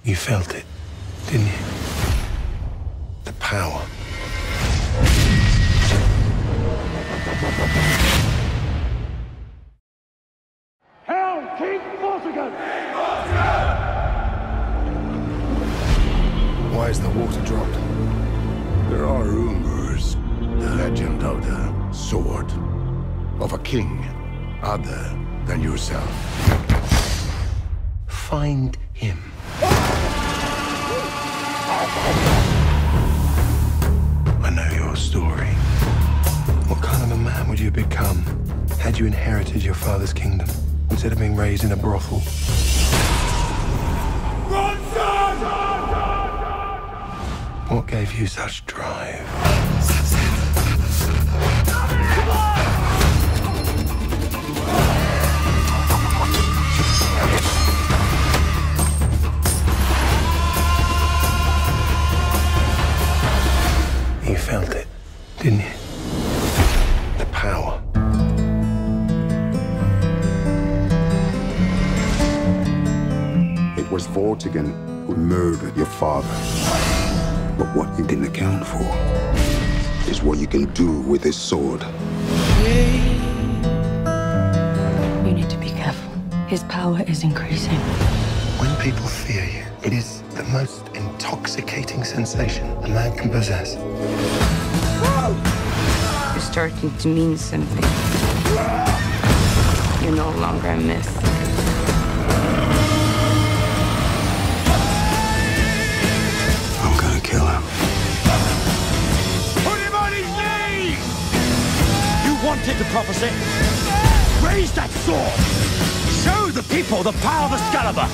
You felt it, didn't you? The power. Hail King Vortigern! Why is the water dropped? There are rumors. The legend of the sword. Of a king other than yourself. Find him. I know your story. What kind of a man would you become had you inherited your father's kingdom instead of being raised in a brothel? Run, son! What gave you such drive? You felt it, didn't you? The power. It was Vortigern who murdered your father. But what you didn't account for is what you can do with this sword. You need to be careful. His power is increasing. When people fear you, it is the most intoxicating sensation a man can possess. You're starting to mean something. You're no longer a myth. I'm gonna kill him. Put him on his knees! You wanted the prophecy? Raise that sword! Show the people the power of Excalibur!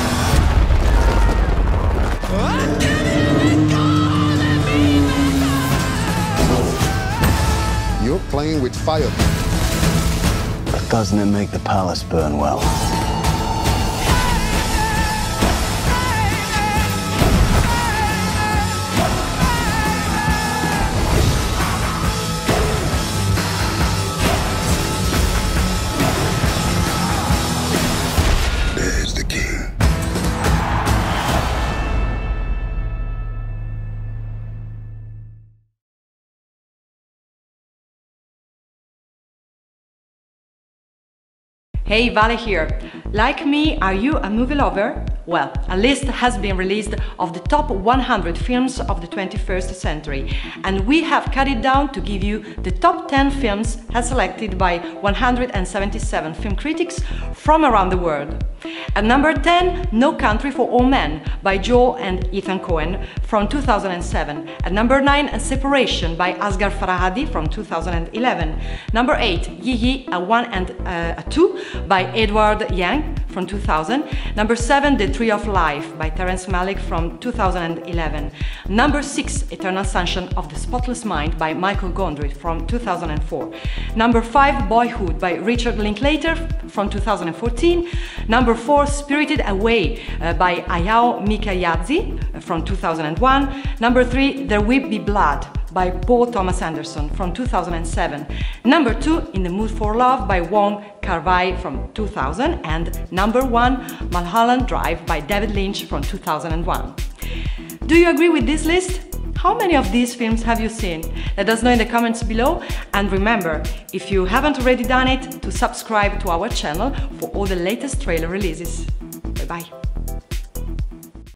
You're playing with fire. But doesn't it make the palace burn well? There's the king. Hey, Vale here. Like me, are you a movie lover? Well, a list has been released of the top 100 films of the 21st century, and we have cut it down to give you the top 10 films as selected by 177 film critics from around the world. At number 10, No Country for All Men by Joe and Ethan Coen from 2007. At number 9, Separation by Asghar Farhadi from 2011. Number 8, Yi Yi, a 1 and a 2 by Edward Yang from 2000. Number 7, The Tree of Life by Terrence Malick from 2011. Number 6, Eternal Sunshine of the Spotless Mind by Michael Gondry from 2004. Number 5, Boyhood by Richard Linklater from 2014. Number 4, Spirited Away by Hayao Miyazaki from 2001. Number 3, There Will Be Blood by Paul Thomas Anderson from 2007. Number 2, In the Mood for Love by Wong Kar-wai from 2000. And number 1, Mulholland Drive by David Lynch from 2001. Do you agree with this list? How many of these films have you seen? Let us know in the comments below, and remember, if you haven't already done it, to subscribe to our channel for all the latest trailer releases. Bye bye!